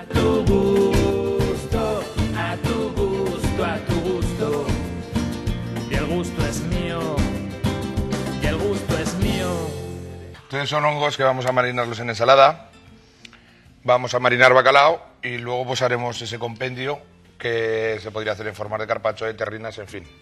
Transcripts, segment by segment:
tu gusto, a tu gusto, a tu gusto. Y el gusto es mío, y el gusto es mío. Entonces son hongos que vamos a marinarlos en ensalada. Vamos a marinar bacalao y luego pues haremos ese compendio que se podría hacer en forma de carpaccio, de terrinas, en fin.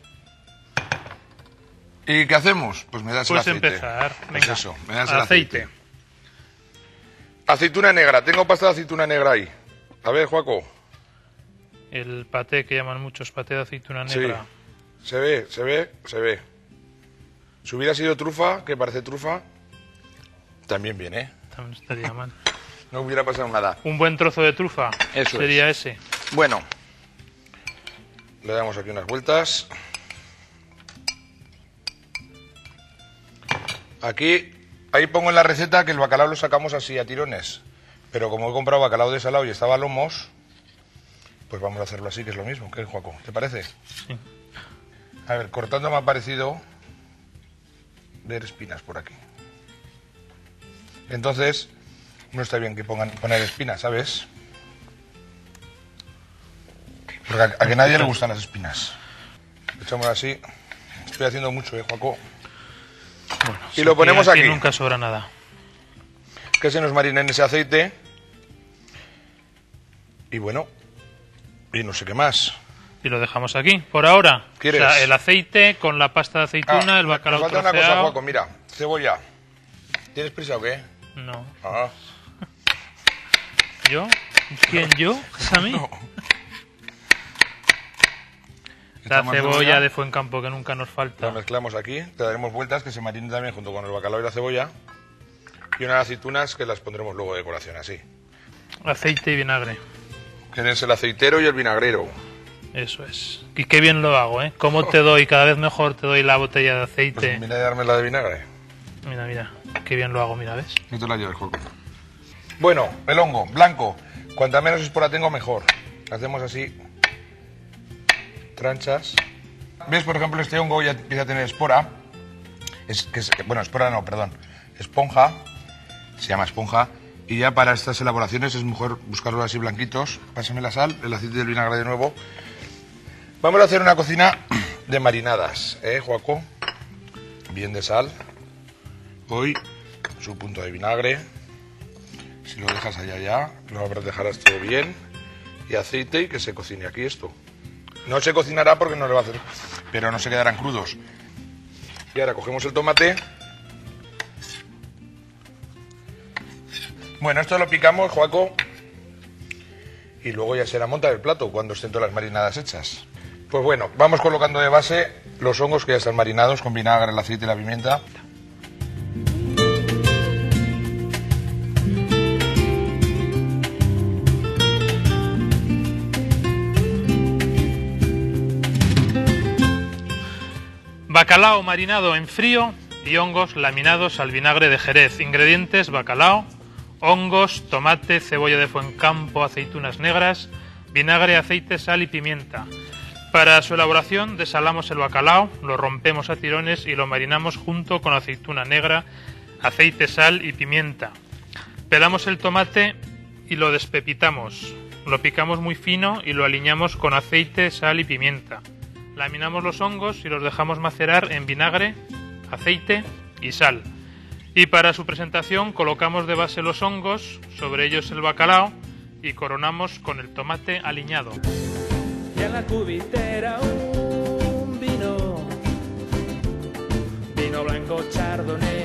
¿Y qué hacemos? Pues me das el aceite. Puedes empezar. Pues Venga, eso, me das el aceite. Aceituna negra, tengo pasta de aceituna negra ahí. A ver, Joaco. El paté que llaman muchos, paté de aceituna negra. Sí, se ve, se ve, se ve. Si hubiera sido trufa, que parece trufa, también bien, ¿eh? También estaría mal. No hubiera pasado nada. Un buen trozo de trufa. Eso sería ese. Bueno, le damos aquí unas vueltas. Aquí, ahí pongo en la receta que el bacalao lo sacamos así a tirones. Pero como he comprado bacalao desalado y estaba a lomos, pues vamos a hacerlo así, que es lo mismo. ¿Qué, Joaco? ¿Te parece? Sí. A ver, cortando me ha parecido ver espinas por aquí. Entonces, no está bien que poner espinas, ¿sabes? Porque a que nadie le gustan las espinas. Lo echamos así. Estoy haciendo mucho, Joaco. Bueno, Y lo ponemos aquí. Nunca sobra nada. Que se nos marine en ese aceite. Y bueno, y no sé qué más. Y lo dejamos aquí, por ahora. ¿Quieres? O sea, el aceite con la pasta de aceituna, el bacalao me falta una cosa, troceado. Joaco, mira. Cebolla. ¿Tienes prisa o qué? No. Ah. ¿Yo? ¿Quién, yo? ¿Es a mí? No. La Echamos cebolla de Fuencampo, que nunca nos falta. La mezclamos aquí, te daremos vueltas que se marine también junto con el bacalao y la cebolla. Y unas aceitunas que las pondremos luego de decoración, así. Aceite y vinagre. Que eres el aceitero y el vinagrero. Eso es. Y qué bien lo hago, ¿eh? ¿Cómo te doy? Cada vez mejor te doy la botella de aceite. Pues mira, darme la de vinagre. Mira, mira. Qué bien lo hago, mira, ¿ves? No te la lleves, Joaco. Bueno, el hongo, blanco. Cuanta menos espora tengo, mejor. Hacemos así. Tranchas. ¿Ves? Por ejemplo, este hongo ya empieza a tener espora. Bueno, espora no, perdón. Esponja. Se llama esponja. Y ya para estas elaboraciones es mejor buscarlos así blanquitos. Pásame la sal, el aceite y el vinagre de nuevo. Vamos a hacer una cocina de marinadas, Joaco? Bien de sal. Hoy su punto de vinagre. Si lo dejas allá ya, lo dejarás todo bien. Y aceite y que se cocine aquí esto. No se cocinará porque no le va a hacer, pero no se quedarán crudos. Y ahora cogemos el tomate. Bueno, esto lo picamos, Joaco. Y luego ya será montar el plato cuando estén todas las marinadas hechas. Pues bueno, vamos colocando de base los hongos que ya están marinados con vinagre, el aceite y la pimienta. Bacalao marinado en frío y hongos laminados al vinagre de Jerez. Ingredientes: bacalao, hongos, tomate, cebolla de Fuencampo, aceitunas negras, vinagre, aceite, sal y pimienta. Para su elaboración desalamos el bacalao, lo rompemos a tirones y lo marinamos junto con aceituna negra, aceite, sal y pimienta. Pelamos el tomate y lo despepitamos. Lo picamos muy fino y lo aliñamos con aceite, sal y pimienta. Laminamos los hongos y los dejamos macerar en vinagre, aceite y sal. Y para su presentación colocamos de base los hongos, sobre ellos el bacalao y coronamos con el tomate aliñado. Y en la cubitera un vino blanco chardonnay.